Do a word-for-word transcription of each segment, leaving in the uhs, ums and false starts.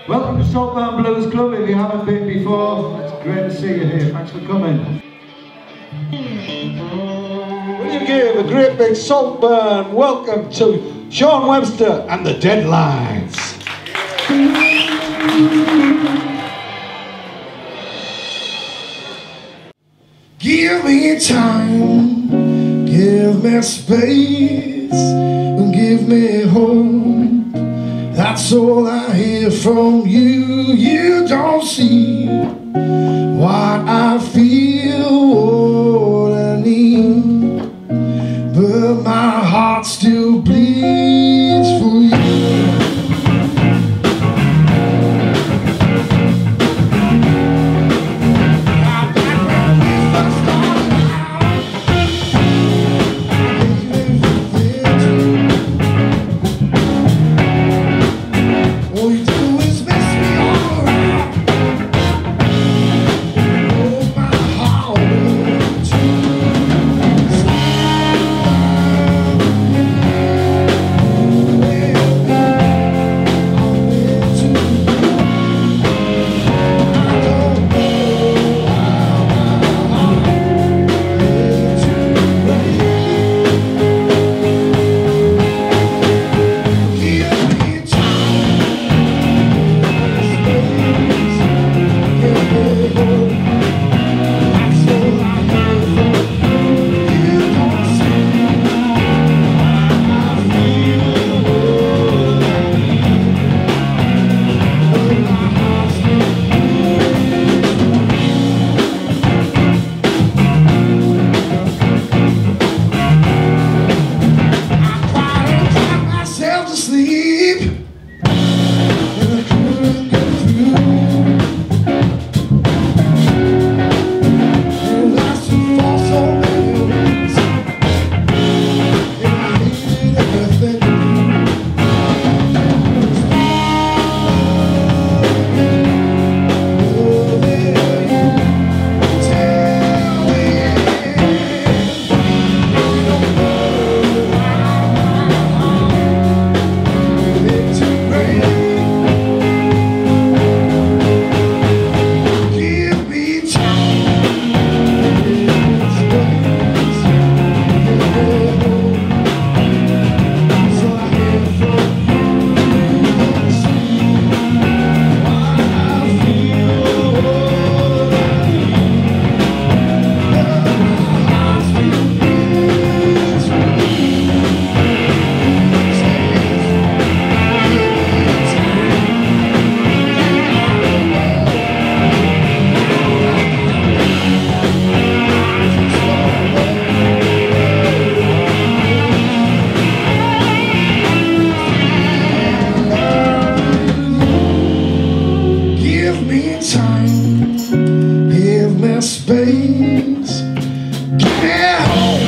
Welcome to Saltburn Blues Club. If you haven't been before, it's great to see you here. Thanks for coming. Will you give a great big Saltburn welcome to Sean Webster and the Deadlines. Give me time, give me space, and give me hope. That's all I hear from you. You don't see what I feel, what I need, but my heart still bleeds for you. Space, give me home.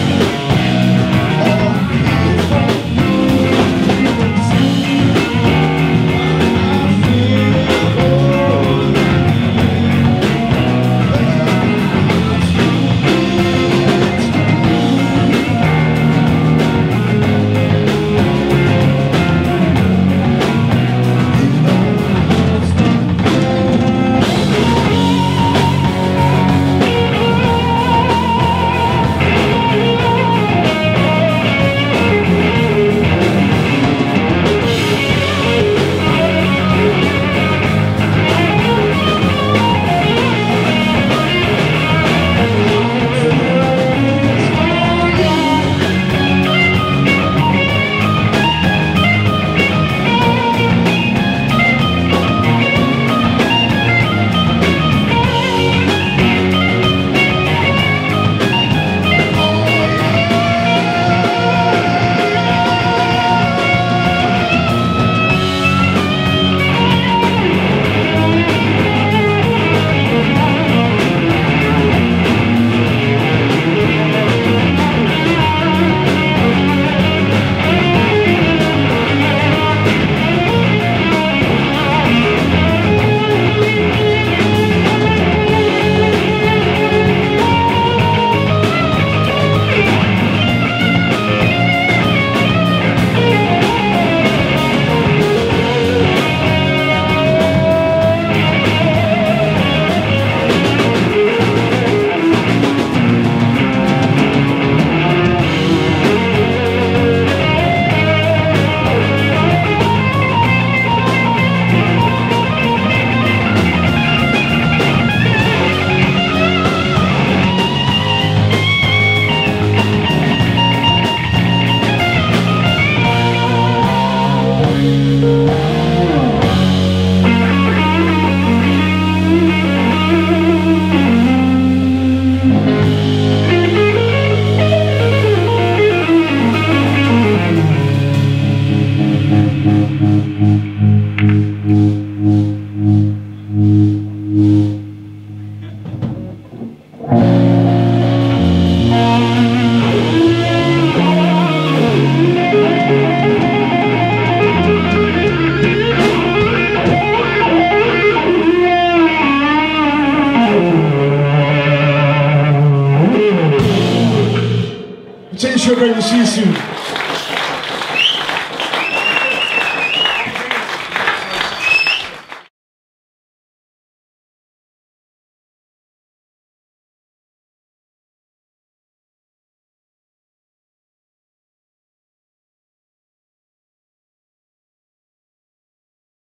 sure great. We'll see you soon.